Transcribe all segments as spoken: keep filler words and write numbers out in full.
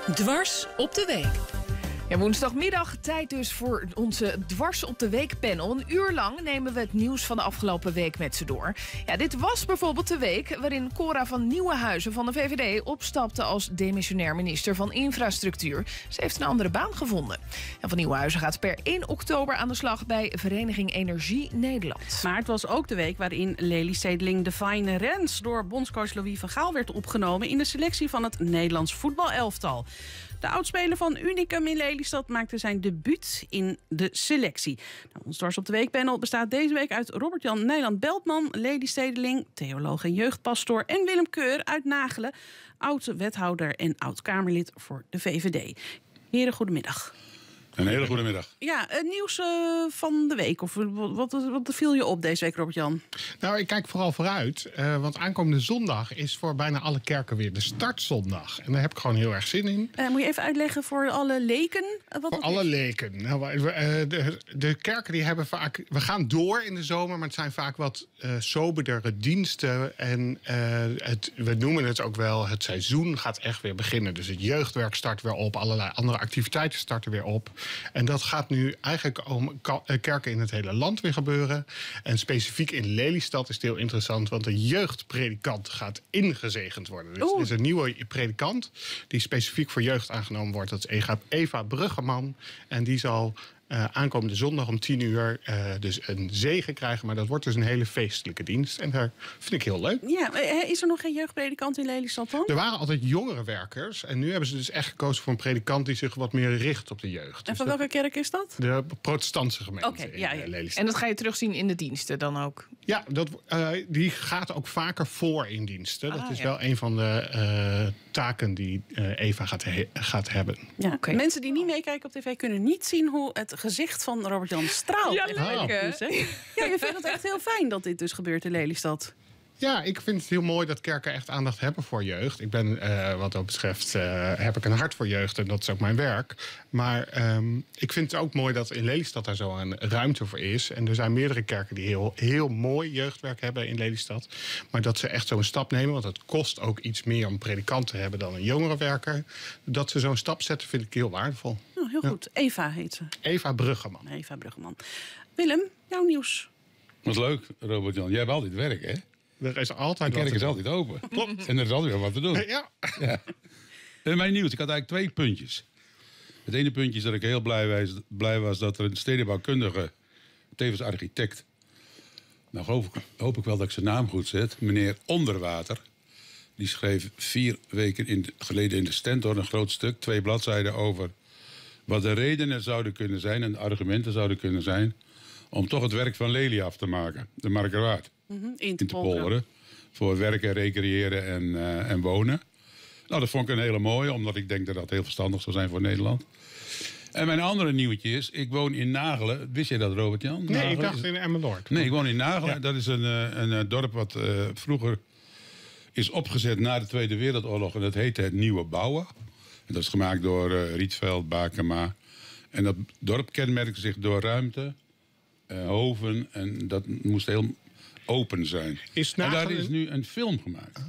Dwars op de week. Ja, woensdagmiddag tijd dus voor onze Dwars op de Week panel. Een uur lang nemen we het nieuws van de afgelopen week met ze door. Ja, dit was bijvoorbeeld de week waarin Cora van Nieuwenhuizen van de V V D opstapte als demissionair minister van Infrastructuur. Ze heeft een andere baan gevonden. En van Nieuwenhuizen gaat per één oktober aan de slag bij Vereniging Energie Nederland. Maar het was ook de week waarin Lelystedeling Define Rens door bondscoach Louis van Gaal werd opgenomen in de selectie van het Nederlands voetbalelftal. De oudspeler van Unicum in Lelystad maakte zijn debuut in de selectie. Nou, ons Dwars op de Week panel bestaat deze week uit Robert-Jan Nijland-Beltman, Lelystedeling, theoloog en jeugdpastoor, en Willem Keur uit Nagelen, oud-wethouder en oud-Kamerlid voor de V V D. Heren, goedemiddag. Een hele goede middag. Ja, het nieuws uh, van de week. Of wat, wat, wat viel je op deze week, Robert-Jan? Nou, ik kijk vooral vooruit. Uh, want aankomende zondag is voor bijna alle kerken weer de startzondag. En daar heb ik gewoon heel erg zin in. Uh, moet je even uitleggen voor alle leken? Uh, wat voor alle is? leken. Nou, uh, de, de kerken die hebben vaak... We gaan door in de zomer, maar het zijn vaak wat uh, soberdere diensten. En uh, het, we noemen het ook wel, het seizoen gaat echt weer beginnen. Dus het jeugdwerk start weer op. Allerlei andere activiteiten starten weer op. En dat gaat nu eigenlijk om kerken in het hele land weer gebeuren. En specifiek in Lelystad is het heel interessant, want de jeugdpredikant gaat ingezegend worden. Dus er is een nieuwe predikant die specifiek voor jeugd aangenomen wordt. Dat is Eva Bruggeman. En die zal Uh, aankomende zondag om tien uur uh, dus een zegen krijgen. Maar dat wordt dus een hele feestelijke dienst. En dat vind ik heel leuk. Ja, is er nog geen jeugdpredikant in Lelystad dan? Er waren altijd jongere werkers. En nu hebben ze dus echt gekozen voor een predikant die zich wat meer richt op de jeugd. En dus van dat, welke kerk is dat? De protestantse gemeente okay, ja, ja. in Lelystad. En dat ga je terugzien in de diensten dan ook? Ja, dat, uh, die gaat ook vaker voor in diensten. Dat ah, is ja. wel een van de uh, taken die uh, Eva gaat, he- gaat hebben. Ja, okay. Mensen die niet meekijken op tv kunnen niet zien hoe het gezicht van Robert-Jan straalt. Ja, leuk, hè? Dus, hè? Ja, je vindt het echt heel fijn dat dit dus gebeurt in Lelystad. Ja, ik vind het heel mooi dat kerken echt aandacht hebben voor jeugd. Ik ben, uh, wat dat betreft, uh, heb ik een hart voor jeugd en dat is ook mijn werk. Maar um, ik vind het ook mooi dat in Lelystad daar zo een ruimte voor is. En er zijn meerdere kerken die heel, heel mooi jeugdwerk hebben in Lelystad. Maar dat ze echt zo'n stap nemen, want het kost ook iets meer om een predikant te hebben dan een jongerenwerker. Dat ze zo'n stap zetten, vind ik heel waardevol. Oh, heel goed. Ja. Eva heet ze. Eva Bruggeman. Eva Bruggeman. Willem, jouw nieuws. Wat leuk, Robert-Jan. Jij hebt altijd werk, hè? Er is altijd de kerk is altijd open. Klopt. En er is altijd weer wat te doen. Ja. ja. En mijn nieuws, ik had eigenlijk twee puntjes. Het ene puntje is dat ik heel blij was, blij was dat er een stedenbouwkundige, tevens architect, nou hoop ik, hoop ik wel dat ik zijn naam goed zet, meneer Onderwater. Die schreef vier weken in de, geleden in de Stentor een groot stuk, twee bladzijden over wat de redenen zouden kunnen zijn en de argumenten zouden kunnen zijn om toch het werk van Lely af te maken, de Markerwaard. Mm-hmm, in te, in te polderen. Voor werken, recreëren en, uh, en wonen. Nou, dat vond ik een hele mooie, omdat ik denk dat dat heel verstandig zou zijn voor Nederland. En mijn andere nieuwtje is, ik woon in Nagelen. Wist jij dat, Robert-Jan? Nee, Nagelen ik dacht is... in Emmeloord. Nee, ik woon in Nagelen. Ja. Dat is een, een, een dorp wat uh, vroeger is opgezet na de Tweede Wereldoorlog. En dat heette het Nieuwe Bouwen. En dat is gemaakt door uh, Rietveld, Bakema. En dat dorp kenmerkte zich door ruimte, uh, hoven. En dat moest heel open zijn. Is Nagelen... En daar is nu een film gemaakt. Ah.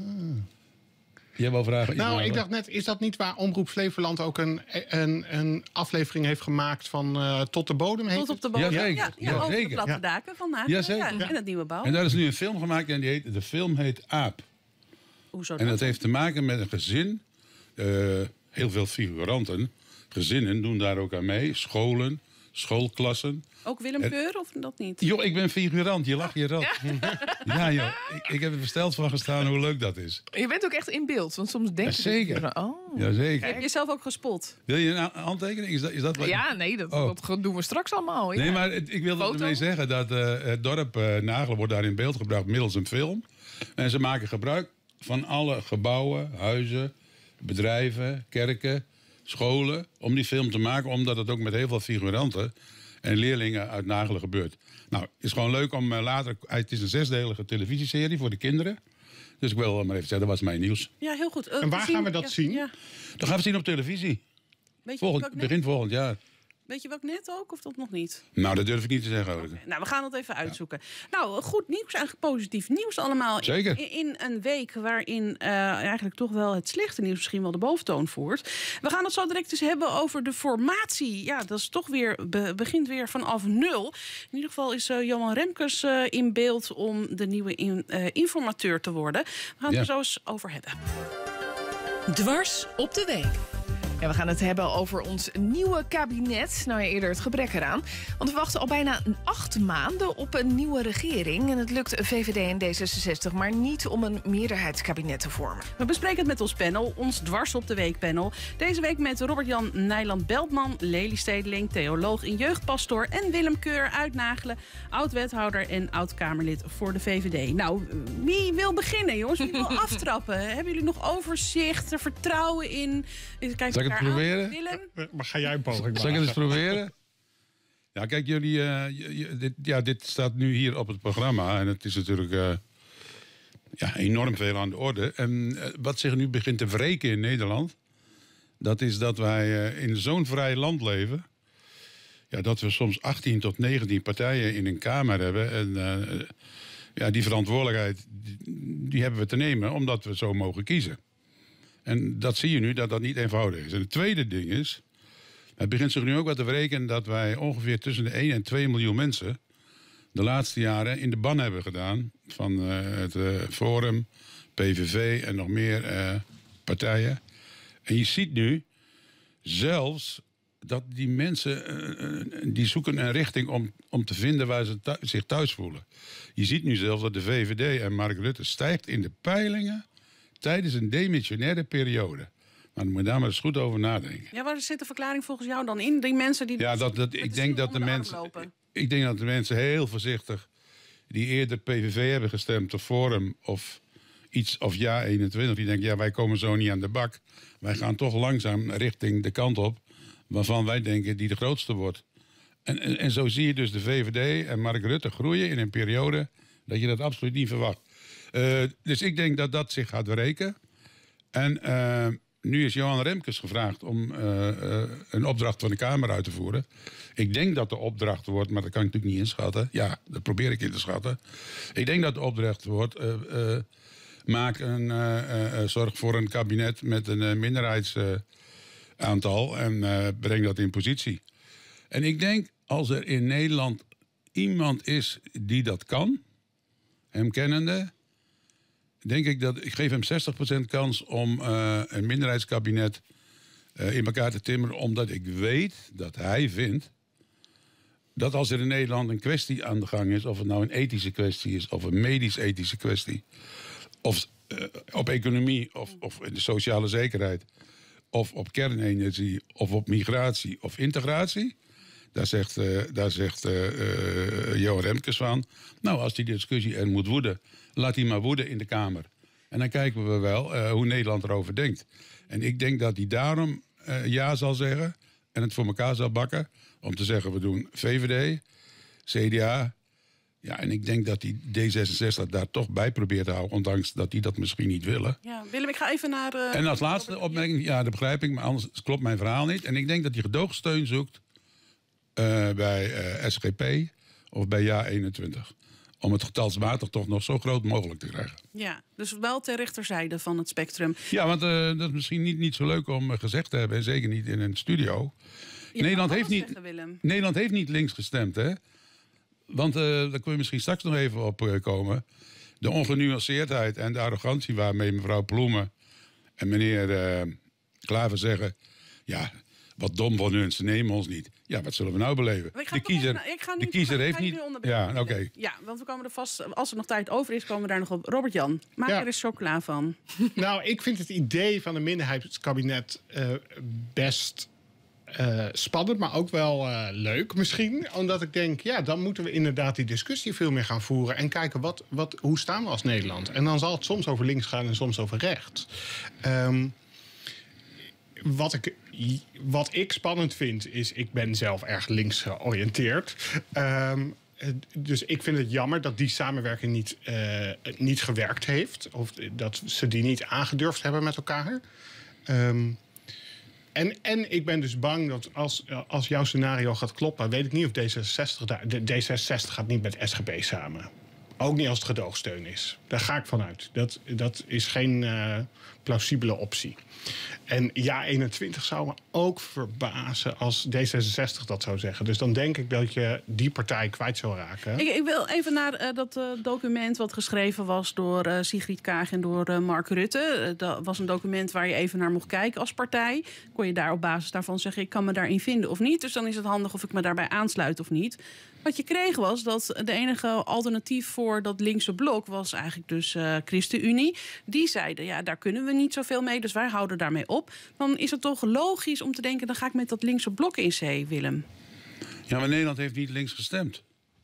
Jij wou vragen? Nou, ik dacht net, is dat niet waar Omroep Flevoland ook een, een, een aflevering heeft gemaakt van uh, Tot de Bodem? Heet Tot op de bodem, ja, ja, ja, ja, over zeker. de platte daken van Nagelen. Ja, zeker. Ja, en het Nieuwe Bouw. En daar is nu een film gemaakt en die heet, de film heet Aap. Hoezo dat? En dat heeft te maken met een gezin. Uh, heel veel figuranten. Gezinnen doen daar ook aan mee. Scholen, schoolklassen. Ook Willem Keur of dat niet? Joh, ik ben figurant. Je lacht je rot. Ja, ja joh. Ik, ik heb er versteld van gestaan hoe leuk dat is. Je bent ook echt in beeld, want soms denk je... Ja, zeker. Dat... Oh. Ja, zeker. Heb je jezelf ook gespot? Wil je een handtekening? Is dat, is dat wat... Ja, nee, dat, oh. dat doen we straks allemaal. Ja. Nee, maar het, ik wilde ermee zeggen dat uh, het dorp uh, Nagelen wordt daar in beeld gebracht middels een film. En ze maken gebruik van alle gebouwen, huizen, bedrijven, kerken, scholen om die film te maken, omdat het ook met heel veel figuranten en leerlingen uit Nagelen gebeurt. Nou, het is gewoon leuk om uh, later... Het is een zesdelige televisieserie voor de kinderen. Dus ik wil maar even zeggen, dat was mijn nieuws. Ja, heel goed. Uh, en waar zien, gaan we dat ja, zien? Ja. Dat gaan we zien op televisie. Weet je Volgend, begin volgend jaar. Weet je welk net ook, of dat nog niet? Nou, dat durf ik niet te zeggen. Hoor. Okay. Nou, we gaan dat even uitzoeken. Ja. Nou, goed nieuws, eigenlijk positief nieuws allemaal. Zeker. In, in een week waarin uh, eigenlijk toch wel het slechte nieuws misschien wel de boventoon voert. We gaan het zo direct eens hebben over de formatie. Ja, dat is toch weer, be, begint weer vanaf nul. In ieder geval is uh, Johan Remkes uh, in beeld om de nieuwe in, uh, informateur te worden. We gaan het ja. er zo eens over hebben. Dwars op de week. Ja, we gaan het hebben over ons nieuwe kabinet. Nou ja, eerder het gebrek eraan. Want we wachten al bijna acht maanden op een nieuwe regering. En het lukt V V D en D zesenzestig maar niet om een meerderheidskabinet te vormen. We bespreken het met ons panel, ons Dwars op de Week panel. Deze week met Robert-Jan Nijland-Beltman, Lely Stedeling, theoloog en jeugdpastoor. En Willem Keur uit Nagelen, oud-wethouder en oud-Kamerlid voor de V V D. Nou, wie wil beginnen, jongens? Wie wil aftrappen? Hebben jullie nog overzicht, er vertrouwen in? Kijk, Zal ik het proberen? Aan, Willem? Maar ga jij een poging maken? Zal ik het eens proberen? Ja, kijk, jullie, uh, j, j, dit, ja, dit staat nu hier op het programma. En het is natuurlijk uh, ja, enorm veel aan de orde. En uh, wat zich nu begint te wreken in Nederland, dat is dat wij uh, in zo'n vrij land leven, ja, dat we soms achttien tot negentien partijen in een Kamer hebben. En uh, ja, die verantwoordelijkheid, die, die hebben we te nemen, omdat we zo mogen kiezen. En dat zie je nu, dat dat niet eenvoudig is. En het tweede ding is, het begint zich nu ook wat te wreken dat wij ongeveer tussen de één en twee miljoen mensen de laatste jaren in de ban hebben gedaan van uh, het uh, Forum, P V V en nog meer uh, partijen. En je ziet nu zelfs dat die mensen, uh, die zoeken een richting om, om te vinden waar ze thu- zich thuis voelen. Je ziet nu zelfs dat de V V D en Mark Rutte stijgt in de peilingen tijdens een demissionaire periode. Maar dan moet je daar maar eens goed over nadenken. Ja, waar zit de verklaring volgens jou dan in? Die mensen die ja, dat, dat, ik, denk dat de mensen, ik denk dat de mensen heel voorzichtig die eerder P V V hebben gestemd of Forum of iets of Ja eenentwintig, die denken, ja, wij komen zo niet aan de bak. Wij gaan toch langzaam richting de kant op waarvan wij denken die de grootste wordt. En, en, en zo zie je dus de V V D en Mark Rutte groeien in een periode dat je dat absoluut niet verwacht. Uh, dus ik denk dat dat zich gaat wreken. En uh, nu is Johan Remkes gevraagd om uh, uh, een opdracht van de Kamer uit te voeren. Ik denk dat de opdracht wordt, maar dat kan ik natuurlijk niet inschatten. Ja, dat probeer ik in te schatten. Ik denk dat de opdracht wordt, uh, uh, maak een, uh, uh, zorg voor een kabinet met een uh, minderheidsaantal uh, en uh, breng dat in positie. En ik denk, als er in Nederland iemand is die dat kan, hem kennende, denk ik dat ik geef hem zestig procent kans om uh, een minderheidskabinet uh, in elkaar te timmeren, omdat ik weet dat hij vindt dat als er in Nederland een kwestie aan de gang is, of het nou een ethische kwestie is, of een medisch-ethische kwestie, of uh, op economie, of, of in de sociale zekerheid, of op kernenergie, of op migratie, of integratie, daar zegt, uh, daar zegt uh, uh, Johan Remkes van, nou, als die discussie er moet woeden, laat die maar woeden in de Kamer. En dan kijken we wel uh, hoe Nederland erover denkt. En ik denk dat hij daarom uh, ja zal zeggen en het voor elkaar zal bakken om te zeggen, we doen V V D, C D A. Ja, en ik denk dat die D zesenzestig daar toch bij probeert te houden, ondanks dat die dat misschien niet willen. Ja, Willem, ik ga even naar... Uh, en als laatste opmerking, ja, dat begrijp ik, maar anders klopt mijn verhaal niet. En ik denk dat hij gedoogsteun zoekt uh, bij uh, S G P of bij Ja eenentwintig. Om het getalsmatig toch nog zo groot mogelijk te krijgen. Ja, dus wel ter rechterzijde van het spectrum. Ja, want uh, dat is misschien niet, niet zo leuk om uh, gezegd te hebben, en zeker niet in een studio. Ja, Nederland, heeft niet, zeggen, Nederland heeft niet links gestemd, hè? Want uh, daar kun je misschien straks nog even op uh, komen. De ongenuanceerdheid en de arrogantie waarmee mevrouw Ploemen en meneer uh, Klaver zeggen, ja, wat dom van hun, ze nemen ons niet. Ja, wat zullen we nou beleven? De kiezer, even, ik ga niet, de kiezer heeft niet... Ja, oké. Okay. Ja, want we komen er vast, als er nog tijd over is, komen we daar nog op. Robert-Jan, maak ja. er eens chocola van. Nou, ik vind het idee van een minderheidskabinet uh, best uh, spannend, maar ook wel uh, leuk misschien. Omdat ik denk, ja, dan moeten we inderdaad die discussie veel meer gaan voeren en kijken, wat, wat, hoe staan we als Nederland? En dan zal het soms over links gaan en soms over rechts. Um, Wat ik, wat ik spannend vind, is, ik ben zelf erg links georiënteerd. Um, dus ik vind het jammer dat die samenwerking niet, uh, niet gewerkt heeft. Of dat ze die niet aangedurfd hebben met elkaar. Um, en, en ik ben dus bang dat als, als jouw scenario gaat kloppen, weet ik niet of D zesenzestig daar. De D zesenzestig gaat niet met S G P samen. Ook niet als het gedoogsteun is. Daar ga ik vanuit. Dat, dat is geen uh, plausibele optie. En ja, eenentwintig zou me ook verbazen als D zesenzestig dat zou zeggen. Dus dan denk ik dat je die partij kwijt zou raken. Ik, ik wil even naar uh, dat uh, document wat geschreven was door uh, Sigrid Kaag en door uh, Mark Rutte. Uh, dat was een document waar je even naar mocht kijken als partij. Kon je daar op basis daarvan zeggen, ik kan me daarin vinden of niet. Dus dan is het handig of ik me daarbij aansluit of niet. Wat je kreeg was dat de enige alternatief voor dat linkse blok was eigenlijk dus uh, ChristenUnie. Die zeiden, ja, daar kunnen we niet zoveel mee, dus wij houden daarmee op. Dan is het toch logisch om te denken, dan ga ik met dat linkse blok in zee, Willem. Ja, maar Nederland heeft niet links gestemd.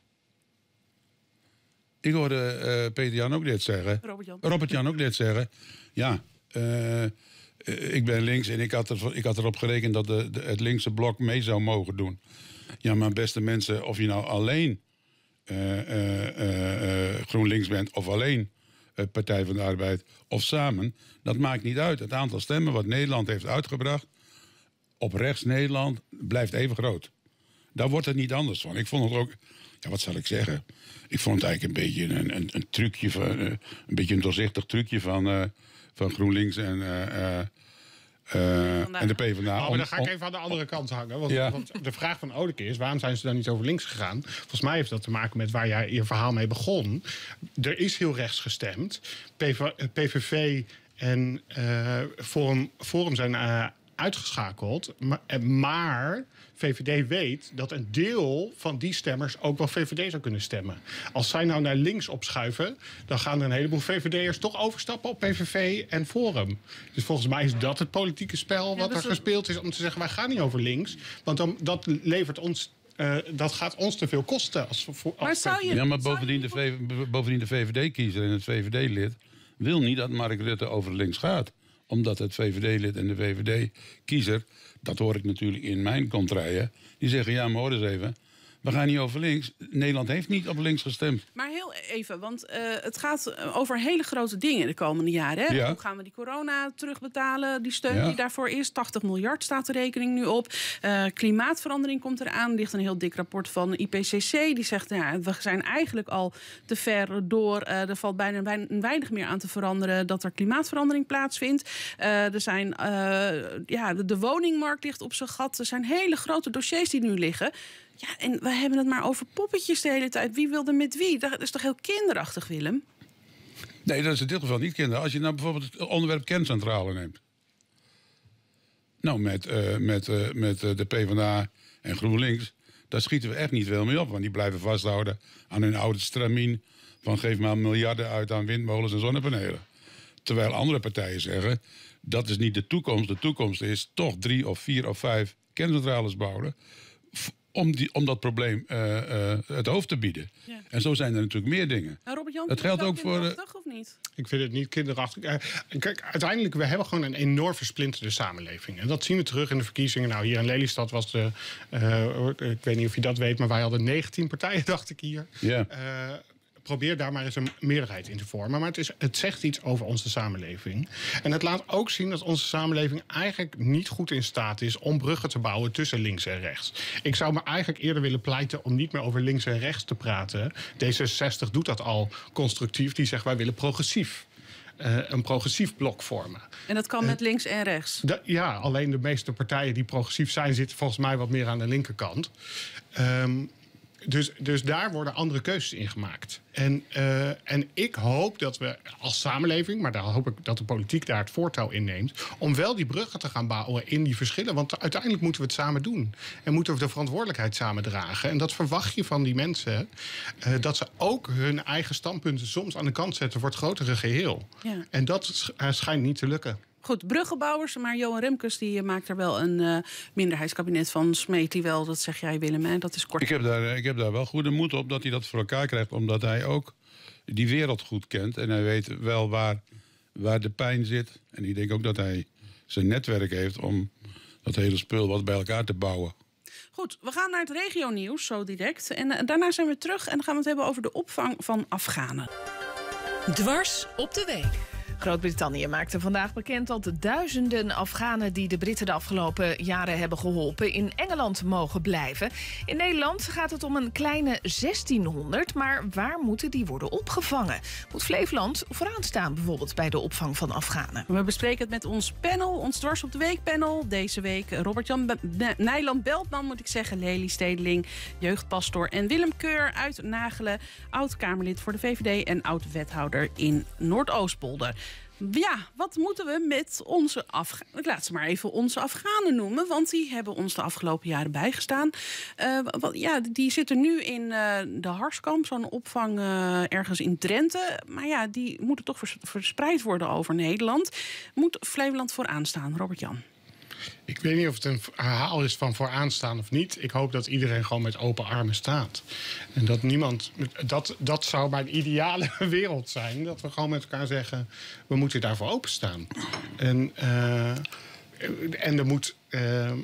Ik hoorde uh, Peter Jan ook net zeggen. Robert Jan. Robert Jan ook net zeggen. Ja, uh, uh, ik ben links en ik had, er, ik had erop gerekend dat de, de, het linkse blok mee zou mogen doen. Ja, maar beste mensen, of je nou alleen uh, uh, uh, uh, GroenLinks bent of alleen uh, Partij van de Arbeid of samen, dat maakt niet uit. Het aantal stemmen wat Nederland heeft uitgebracht op rechts Nederland blijft even groot. Daar wordt het niet anders van. Ik vond het ook, ja, wat zal ik zeggen? Ik vond het eigenlijk een beetje een, een, een trucje, van, uh, een beetje een doorzichtig trucje van, uh, van GroenLinks en... Uh, uh, Uh, en de PvdA. Oh, maar dan ga ik even aan de andere kant hangen. Want, ja. want de vraag van Odeke is, waarom zijn ze dan niet over links gegaan? Volgens mij heeft dat te maken met waar jij je verhaal mee begon. Er is heel rechts gestemd. P V V en uh, Forum, Forum zijn uh, uitgeschakeld. Maar, maar V V D weet dat een deel van die stemmers ook wel V V D zou kunnen stemmen. Als zij nou naar links opschuiven, dan gaan er een heleboel V V D'ers toch overstappen op P V V en Forum. Dus volgens mij is dat het politieke spel wat ja, er een... gespeeld is om te zeggen, wij gaan niet over links. Want dan, dat levert ons... Uh, dat gaat ons te veel kosten. Als, als maar zou je, ja, maar bovendien de, v, bovendien de V V D-kiezer en het V V D-lid wil niet dat Mark Rutte over links gaat. Omdat het V V D-lid en de V V D-kiezer, dat hoor ik natuurlijk in mijn contraien, die zeggen, ja, maar hoor eens even, we gaan niet over links. Nederland heeft niet op links gestemd. Maar heel even, want uh, het gaat over hele grote dingen de komende jaren. Hè? Ja. Hoe gaan we die corona terugbetalen? Die steun ja. die daarvoor is. tachtig miljard staat de rekening nu op. Uh, klimaatverandering komt eraan. Er ligt een heel dik rapport van I P C C. Die zegt, nou, we zijn eigenlijk al te ver door. Uh, er valt bijna weinig meer aan te veranderen dat er klimaatverandering plaatsvindt. Uh, er zijn, uh, ja, de, de woningmarkt ligt op zijn gat. Er zijn hele grote dossiers die nu liggen. Ja, en we hebben het maar over poppetjes de hele tijd. Wie wilde met wie? Dat is toch heel kinderachtig, Willem? Nee, dat is in dit geval niet kinderachtig. Als je nou bijvoorbeeld het onderwerp kerncentrale neemt. Nou, met, uh, met, uh, met uh, de PvdA en GroenLinks, daar schieten we echt niet veel mee op. Want die blijven vasthouden aan hun oude stramien van geef maar miljarden uit aan windmolens en zonnepanelen. Terwijl andere partijen zeggen, dat is niet de toekomst. De toekomst is toch drie of vier of vijf kerncentrales bouwen. Om, die, om dat probleem uh, uh, het hoofd te bieden. Ja. En zo zijn er natuurlijk meer dingen. Nou, Robert Jan, dat geldt ook voor. Uh, of niet? Ik vind het niet kinderachtig. Uh, kijk, uiteindelijk, we hebben gewoon een enorm versplinterde samenleving. En dat zien we terug in de verkiezingen. Nou, hier in Lelystad was de. Uh, ik weet niet of je dat weet, maar wij hadden negentien partijen, dacht ik hier. Ja. Uh, Probeer daar maar eens een meerderheid in te vormen. Maar het, is, het zegt iets over onze samenleving. En het laat ook zien dat onze samenleving eigenlijk niet goed in staat is om bruggen te bouwen tussen links en rechts. Ik zou me eigenlijk eerder willen pleiten om niet meer over links en rechts te praten. D zesenzestig doet dat al constructief. Die zegt wij willen progressief. Uh, een progressief blok vormen. En dat kan uh, met links en rechts? De, ja, alleen de meeste partijen die progressief zijn zitten volgens mij wat meer aan de linkerkant. Um, Dus, dus daar worden andere keuzes in gemaakt. En, uh, en ik hoop dat we als samenleving, maar daar hoop ik dat de politiek daar het voortouw in neemt, om wel die bruggen te gaan bouwen in die verschillen. Want uiteindelijk moeten we het samen doen. En moeten we de verantwoordelijkheid samen dragen. En dat verwacht je van die mensen, uh, dat ze ook hun eigen standpunten soms aan de kant zetten voor het grotere geheel. Ja. En dat uh, schijnt niet te lukken. Goed, bruggenbouwers, maar Johan Remkes die maakt er wel een uh, minderheidskabinet van. Smeet hij wel, dat zeg jij Willem, hè? Dat is kort. Ik heb, daar, ik heb daar wel goede moed op dat hij dat voor elkaar krijgt, omdat hij ook die wereld goed kent. En hij weet wel waar, waar de pijn zit. En ik denk ook dat hij zijn netwerk heeft om dat hele spul wat bij elkaar te bouwen. Goed, we gaan naar het regionieuws zo direct. En uh, daarna zijn we terug en dan gaan we het hebben over de opvang van Afghanen. Dwars op de week. Groot-Brittannië maakte vandaag bekend dat de duizenden Afghanen die de Britten de afgelopen jaren hebben geholpen in Engeland mogen blijven. In Nederland gaat het om een kleine zestienhonderd, maar waar moeten die worden opgevangen? Moet Flevoland vooraan staan bijvoorbeeld bij de opvang van Afghanen? We bespreken het met ons panel, ons Dwars op de Week panel. Deze week Robert-Jan Nijland-Beltman, moet ik zeggen, Lely Stedeling, jeugdpastor, en Willem Keur uit Nagelen, oud-Kamerlid voor de V V D en oud-wethouder in Noordoostpolder. Ja, wat moeten we met onze Afghanen? Ik laat ze maar even onze Afghanen noemen, want die hebben ons de afgelopen jaren bijgestaan. Uh, wat, ja, die zitten nu in uh, de Harskamp, zo'n opvang uh, ergens in Drenthe. Maar ja, die moeten toch vers- verspreid worden over Nederland. Moet Flevoland vooraan staan, Robert-Jan? Ik weet niet of het een verhaal is van vooraanstaan of niet. Ik hoop dat iedereen gewoon met open armen staat. En dat niemand... Dat, dat zou mijn ideale wereld zijn. Dat we gewoon met elkaar zeggen, we moeten daarvoor openstaan. En, uh, en er moet... Uh,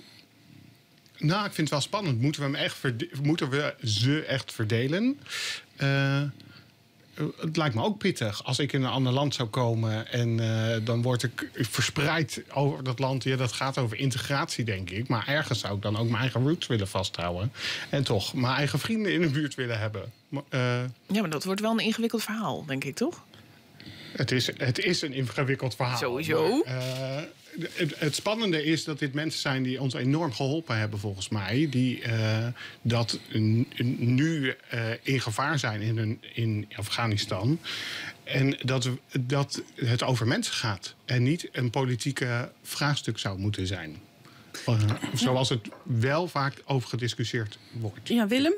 nou, ik vind het wel spannend. Moeten we, hem echt verde- moeten we ze echt verdelen? Uh, Het lijkt me ook pittig als ik in een ander land zou komen en uh, dan word ik verspreid over dat land. Ja, dat gaat over integratie, denk ik. Maar ergens zou ik dan ook mijn eigen roots willen vasthouden. En toch mijn eigen vrienden in de buurt willen hebben. Uh, Ja, maar dat wordt wel een ingewikkeld verhaal, denk ik, toch? het, is, het is een ingewikkeld verhaal. Sowieso. Maar, uh, Het, het spannende is dat dit mensen zijn die ons enorm geholpen hebben, volgens mij. Die uh, dat n- nu uh, in gevaar zijn in, hun, in Afghanistan. En dat, dat het over mensen gaat. En niet een politieke vraagstuk zou moeten zijn. Uh, zoals het wel vaak over gediscussieerd wordt. Ja, Willem?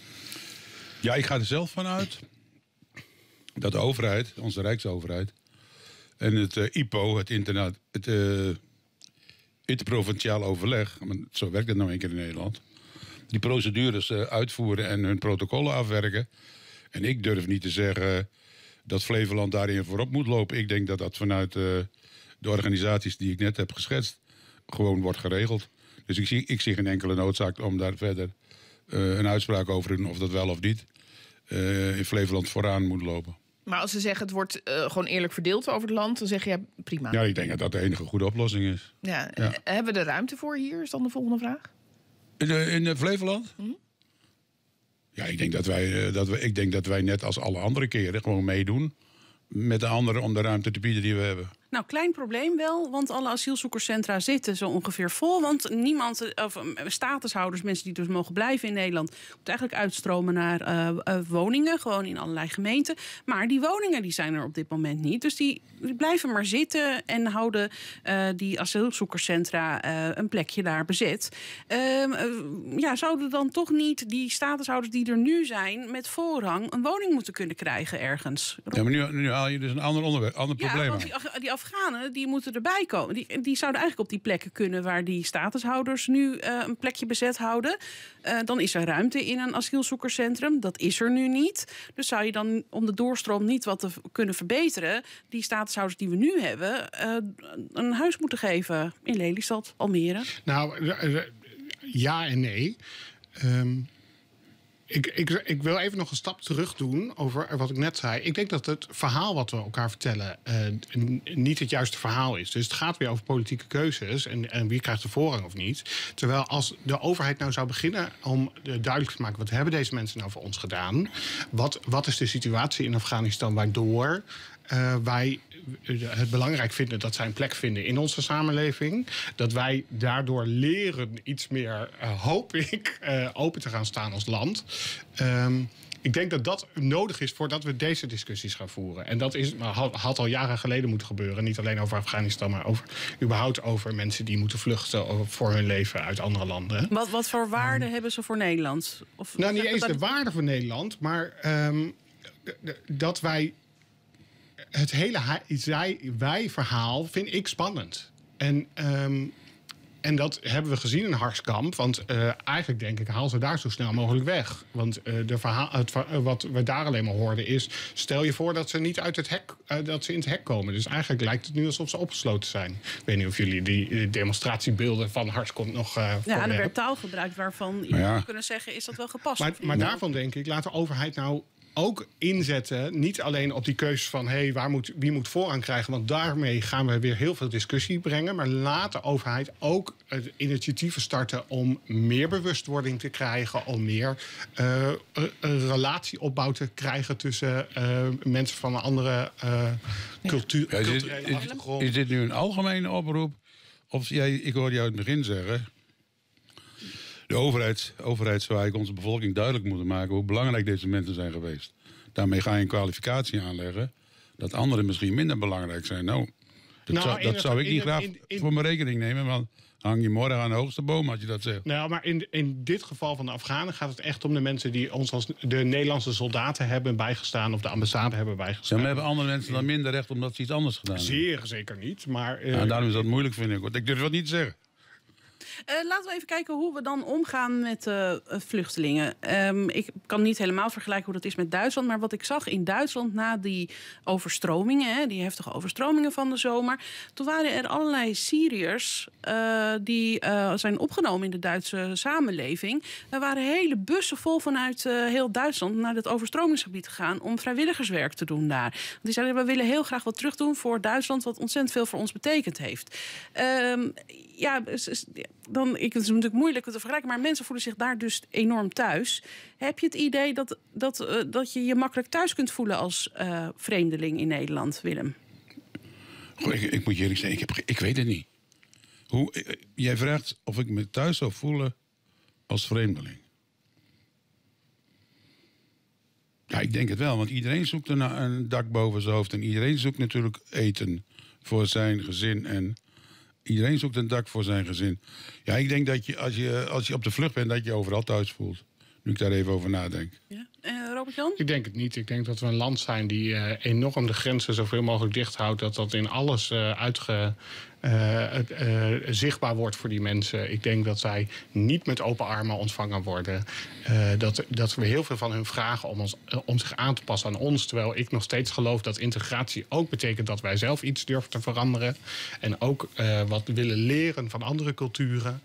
Ja, ik ga er zelf van uit dat de overheid, onze Rijksoverheid, en het uh, I P O, het, interna- het uh, interprovinciaal overleg, maar zo werkt het nou een keer in Nederland, die procedures uh, uitvoeren en hun protocollen afwerken. En ik durf niet te zeggen dat Flevoland daarin voorop moet lopen. Ik denk dat dat vanuit uh, de organisaties die ik net heb geschetst gewoon wordt geregeld. Dus ik zie, ik zie geen enkele noodzaak om daar verder uh, een uitspraak over te doen of dat wel of niet uh, in Flevoland vooraan moet lopen. Maar als ze zeggen het wordt uh, gewoon eerlijk verdeeld over het land, dan zeg je ja, prima. Ja, ik denk dat dat de enige goede oplossing is. Ja. Ja. Hebben we er ruimte voor hier, is dan de volgende vraag? In, de, in de Flevoland? Hm? Ja, ik denk dat, wij, dat we, ik denk dat wij net als alle andere keren gewoon meedoen met de anderen om de ruimte te bieden die we hebben. Nou, klein probleem wel, want alle asielzoekerscentra zitten zo ongeveer vol. Want niemand, of statushouders, mensen die dus mogen blijven in Nederland, moet eigenlijk uitstromen naar uh, uh, woningen, gewoon in allerlei gemeenten. Maar die woningen die zijn er op dit moment niet. Dus die, die blijven maar zitten en houden uh, die asielzoekerscentra uh, een plekje daar bezet. Uh, uh, ja, zouden dan toch niet die statushouders die er nu zijn met voorrang een woning moeten kunnen krijgen ergens? Ja, maar nu, nu haal je dus een ander onderwerp, ander Ja, probleem want aan. die, die Afghanen die moeten erbij komen. Die, die zouden eigenlijk op die plekken kunnen waar die statushouders nu uh, een plekje bezet houden. Uh, dan is er ruimte in een asielzoekerscentrum. Dat is er nu niet. Dus zou je dan om de doorstroom niet wat te v- kunnen verbeteren, die statushouders die we nu hebben, uh, een huis moeten geven in Lelystad, Almere? Nou, ja en nee. Um, Ik, ik, ik wil even nog een stap terug doen over wat ik net zei. Ik denk dat het verhaal wat we elkaar vertellen uh, n- niet het juiste verhaal is. Dus het gaat weer over politieke keuzes en, en wie krijgt de voorrang of niet. Terwijl als de overheid nou zou beginnen om duidelijk te maken, wat hebben deze mensen nou voor ons gedaan? Wat, wat is de situatie in Afghanistan waardoor uh, wij het belangrijk vinden dat zij een plek vinden in onze samenleving. Dat wij daardoor leren iets meer, uh, hoop ik, uh, open te gaan staan als land. Um, ik denk dat dat nodig is voordat we deze discussies gaan voeren. En dat is, had, had al jaren geleden moeten gebeuren. Niet alleen over Afghanistan, maar over, überhaupt over mensen die moeten vluchten voor hun leven uit andere landen. Wat, wat voor waarde um, hebben ze voor Nederland? Of, nou, niet eens dat... de waarde voor Nederland, maar um, d- d- dat wij het hele wij-verhaal vind ik spannend. En, um, en dat hebben we gezien in Harskamp. Want uh, eigenlijk denk ik, haal ze daar zo snel mogelijk weg. Want uh, de verhaal, het, wat we daar alleen maar hoorden is, stel je voor dat ze niet uit het hek, uh, dat ze in het hek komen. Dus eigenlijk lijkt het nu alsof ze opgesloten zijn. Ik weet niet of jullie die demonstratiebeelden van Harskamp nog uh, Ja, en er werd taal gebruikt waarvan je ja. zou kunnen zeggen, is dat wel gepast? Maar, maar daarvan denk ik, laat de overheid nou ook inzetten, niet alleen op die keuzes van hey, waar moet, wie moet voorrang krijgen, want daarmee gaan we weer heel veel discussie brengen. Maar laat de overheid ook uh, initiatieven starten om meer bewustwording te krijgen, om meer uh, een relatieopbouw te krijgen tussen uh, mensen van een andere uh, cultuur, ja, is, dit, culturele is, achtergrond. is dit nu een algemene oproep? Of jij, ik hoorde jou in het begin zeggen, de overheid, overheid zou eigenlijk onze bevolking duidelijk moeten maken hoe belangrijk deze mensen zijn geweest. Daarmee ga je een kwalificatie aanleggen dat anderen misschien minder belangrijk zijn. Nou, dat, Nou, zou, in dat het- zou ik in niet het- graag in- in- voor mijn rekening nemen, want hang je morgen aan de hoogste boom als je dat zegt. Nou, maar in, in dit geval van de Afghanen gaat het echt om de mensen die ons als de Nederlandse soldaten hebben bijgestaan of de ambassade hebben Ja, bijgestaan. maar hebben andere mensen dan minder recht omdat ze iets anders gedaan hebben? Zeer zeker niet, maar uh, Ja, daarom is dat moeilijk, vind ik. Want ik durf dat niet te zeggen. Uh, laten we even kijken hoe we dan omgaan met uh, vluchtelingen. Um, ik kan niet helemaal vergelijken hoe dat is met Duitsland. Maar wat ik zag in Duitsland na die overstromingen, hè, die heftige overstromingen van de zomer. Toen waren er allerlei Syriërs uh, die uh, zijn opgenomen in de Duitse samenleving. Er waren hele bussen vol vanuit uh, heel Duitsland naar het overstromingsgebied gegaan om vrijwilligerswerk te doen daar. Want die zeiden, we willen heel graag wat terug doen voor Duitsland, wat ontzettend veel voor ons betekend heeft. Um, ja, dan, ik, het is natuurlijk moeilijk te vergelijken, maar mensen voelen zich daar dus enorm thuis. Heb je het idee dat, dat, uh, dat je je makkelijk thuis kunt voelen als uh, vreemdeling in Nederland, Willem? Goh, ik, ik moet je eerlijk zeggen, ik, heb, ik weet het niet. Hoe, jij vraagt of ik me thuis zou voelen als vreemdeling. Ja, ik denk het wel, want iedereen zoekt een, een dak boven zijn hoofd. En iedereen zoekt natuurlijk eten voor zijn gezin. En iedereen zoekt een dak voor zijn gezin. Ja, ik denk dat je als je, als je op de vlucht bent, dat je overal thuis voelt. Nu ik daar even over nadenk. Ja. Uh, Robert-Jan? ik denk het niet. Ik denk dat we een land zijn die uh, enorm de grenzen zoveel mogelijk dicht houdt. Dat dat in alles uh, uitge, uh, uh, zichtbaar wordt voor die mensen. Ik denk dat zij niet met open armen ontvangen worden. Uh, dat, dat we heel veel van hun vragen om, ons, uh, om zich aan te passen aan ons. Terwijl ik nog steeds geloof dat integratie ook betekent dat wij zelf iets durven te veranderen. En ook uh, wat willen leren van andere culturen.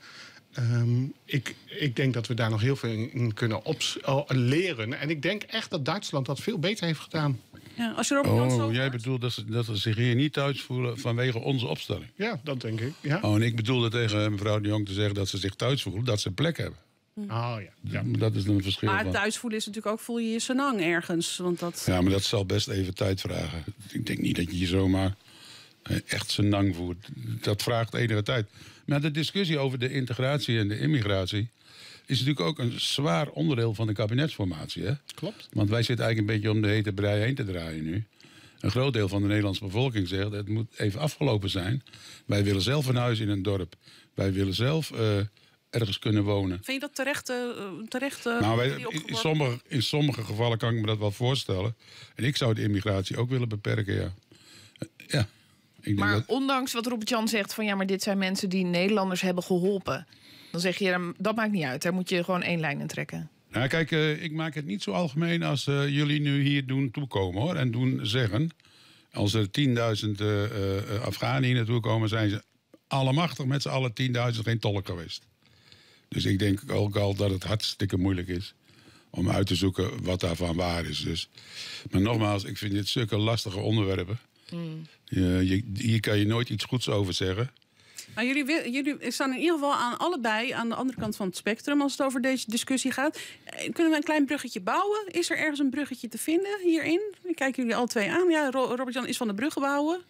Um, ik, ik denk dat we daar nog heel veel in, in kunnen ops, uh, leren. En ik denk echt dat Duitsland dat veel beter heeft gedaan. Ja, als je Robert-Jan zo Oh, jij hoort. bedoelt dat ze, dat ze zich hier niet thuis voelen vanwege onze opstelling. Ja, dat denk ik. Ja. Oh, en ik bedoelde tegen mevrouw de Jong te zeggen dat ze zich thuis voelen, dat ze een plek hebben. Oh, ja. Ja. Dat is een verschil. Maar van. thuis voelen is natuurlijk ook, voel je je senang ergens. Want dat... Ja, maar dat zal best even tijd vragen. Ik denk niet dat je je zomaar eh, echt zijn nang voert. Dat vraagt enige tijd. Maar de discussie over de integratie en de immigratie is natuurlijk ook een zwaar onderdeel van de kabinetsformatie. Hè? Klopt. Want wij zitten eigenlijk een beetje om de hete brei heen te draaien nu. Een groot deel van de Nederlandse bevolking zegt, het moet even afgelopen zijn. Wij willen zelf een huis in een dorp. Wij willen zelf uh, ergens kunnen wonen. Vind je dat terecht? Uh, terecht uh, Nou, wij, die in, opgeworpen- sommige, in sommige gevallen kan ik me dat wel voorstellen. En ik zou de immigratie ook willen beperken, ja. Uh, ja. Ik denk Maar dat, ondanks wat Robert-Jan zegt van ja, maar dit zijn mensen die Nederlanders hebben geholpen. Dan zeg je, ja, dat maakt niet uit. Daar moet je gewoon één lijn in trekken. nou, kijk, uh, ik maak het niet zo algemeen als uh, jullie nu hier doen toekomen, hoor. En doen zeggen, als er tienduizend uh, uh, Afghanen hier naartoe komen, zijn ze allemachtig met z'n allen tienduizend geen tolk geweest. Dus ik denk ook al dat het hartstikke moeilijk is om uit te zoeken wat daarvan waar is. Dus. Maar nogmaals, ik vind dit zulke lastige onderwerpen. Mm. Je, je, hier kan je nooit iets goeds over zeggen. Nou, jullie, wi- jullie staan in ieder geval aan allebei aan de andere kant van het spectrum als het over deze discussie gaat. Eh, Kunnen we een klein bruggetje bouwen? Is er ergens een bruggetje te vinden hierin? Ik kijk jullie alle twee aan. Ja, Ro- Robert-Jan is van de bruggen bouwen.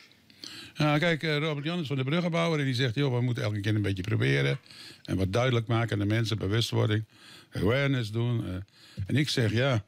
Ja, kijk, uh, Robert-Jan is van de bruggenbouwer en die zegt, joh, we moeten elke keer een beetje proberen. En wat duidelijk maken aan de mensen, bewustwording, awareness doen. Uh, en ik zeg, ja,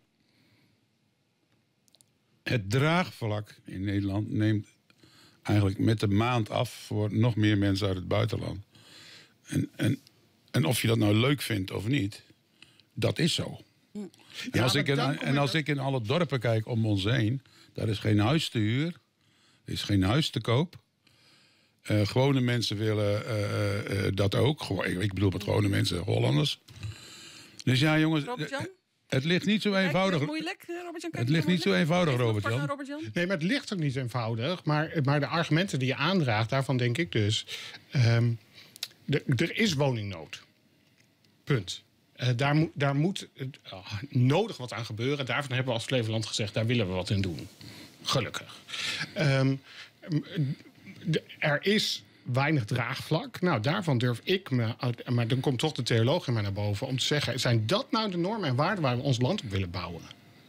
het draagvlak in Nederland neemt eigenlijk met de maand af voor nog meer mensen uit het buitenland. En, en, en of je dat nou leuk vindt of niet, dat is zo. En Ja, als, maar ik in, dan kom en je als dan- ik in alle dorpen kijk om ons heen, daar is geen huis te huur, er is geen huis te koop. Uh, gewone mensen willen uh, uh, dat ook. Gewoon, ik bedoel met gewone mensen, Hollanders. Dus ja, jongens, Robert-Jan? uh, het ligt niet zo Kijk, eenvoudig. is het moeilijk, eh, Robert-Jan? Kijk, Het is ligt niet zo moeilijk? eenvoudig, Even Robert-Jan. kort aan Robert-Jan. Nee, maar het ligt ook niet eenvoudig. Maar, maar de argumenten die je aandraagt, daarvan denk ik dus... Um, de, er is woningnood. Punt. Uh, daar, mo- daar moet uh, nodig wat aan gebeuren. Daarvan hebben we als Flevoland gezegd, daar willen we wat in doen. Gelukkig. Um, d- er is weinig draagvlak. Nou, daarvan durf ik me... Maar dan komt toch de theoloog in mij naar boven om te zeggen, zijn dat nou de normen en waarden waar we ons land op willen bouwen?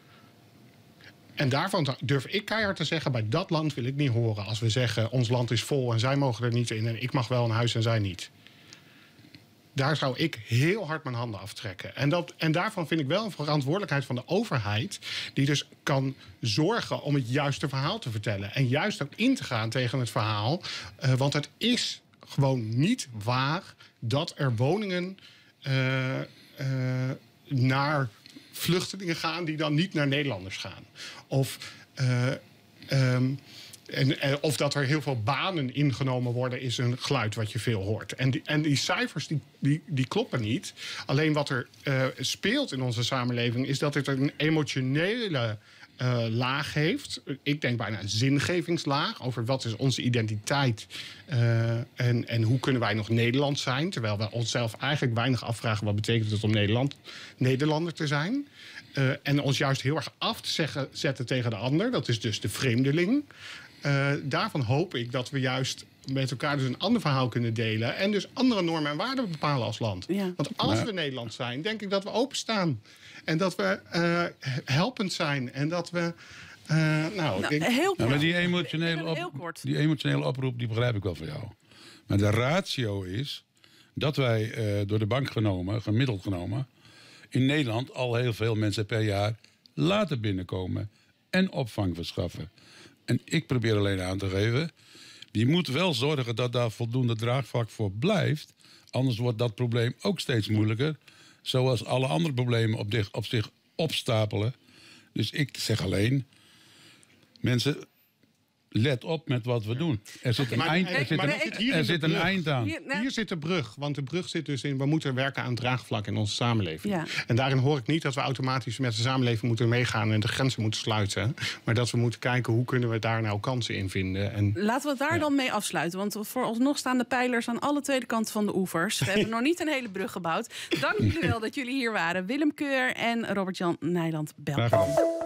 En daarvan durf ik keihard te zeggen, bij dat land wil ik niet horen. Als we zeggen, ons land is vol en zij mogen er niet in en ik mag wel een huis en zij niet. Daar zou ik heel hard mijn handen aftrekken. En, dat, en daarvan vind ik wel een verantwoordelijkheid van de overheid, die dus kan zorgen om het juiste verhaal te vertellen. En juist ook in te gaan tegen het verhaal. Uh, want het is gewoon niet waar dat er woningen uh, uh, naar vluchtelingen gaan die dan niet naar Nederlanders gaan. Of... Uh, um, En, en of dat er heel veel banen ingenomen worden, is een geluid wat je veel hoort. En die, en die cijfers die, die, die kloppen niet. Alleen wat er uh, speelt in onze samenleving is dat het een emotionele uh, laag heeft. Ik denk bijna een zingevingslaag over wat is onze identiteit uh, en, en hoe kunnen wij nog Nederland zijn. Terwijl we onszelf eigenlijk weinig afvragen wat betekent het om Nederland, Nederlander te zijn. Uh, en ons juist heel erg af te zeggen, zetten tegen de ander. Dat is dus de vreemdeling. Uh, daarvan hoop ik dat we juist met elkaar dus een ander verhaal kunnen delen. En dus andere normen en waarden bepalen als land. Ja. Want als maar... we Nederland zijn, denk ik dat we openstaan. En dat we uh, helpend zijn. En dat we... Uh, nou, nou, denk... heel kort. Ja, maar die emotionele, op, die emotionele oproep, die begrijp ik wel van jou. Maar de ratio is dat wij uh, door de bank genomen, gemiddeld genomen, in Nederland al heel veel mensen per jaar laten binnenkomen en opvang verschaffen. En ik probeer alleen aan te geven, je moet wel zorgen dat daar voldoende draagvlak voor blijft. Anders wordt dat probleem ook steeds moeilijker. Zoals alle andere problemen op, zich, op zich opstapelen. Dus ik zeg alleen, mensen, let op met wat we doen. Er zit een, maar, eind, er zit een, hier er zit een eind aan. Hier, nou, hier zit de brug. Want de brug zit dus in, we moeten werken aan draagvlak in onze samenleving. Ja. En daarin hoor ik niet dat we automatisch met de samenleving moeten meegaan en de grenzen moeten sluiten. Maar dat we moeten kijken hoe kunnen we daar nou kansen in vinden. En, laten we het daar ja. dan mee afsluiten. Want vooralsnog staan de pijlers aan alle tweede kanten van de oevers. We hebben nog niet een hele brug gebouwd. Dank jullie wel dat jullie hier waren. Willem Keur en Robert-Jan Nijland-Belkamp.